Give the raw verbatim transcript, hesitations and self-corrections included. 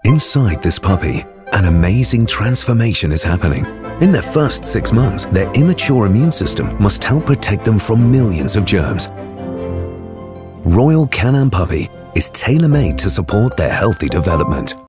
Inside this puppy, an amazing transformation is happening. In their first six months, their immature immune system must help protect them from millions of germs. Royal Canin Puppy is tailor-made to support their healthy development.